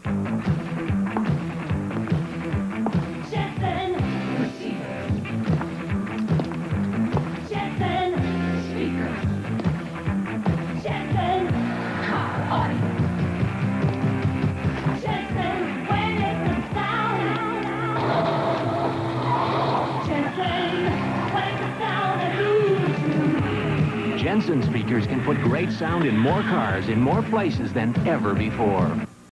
Jensen, receiver. Jensen, speaker. Jensen, car audio. Jensen, when it comes down. Jensen, when it comes down and lose you. Jensen speakers can put great sound in more cars in more places than ever before.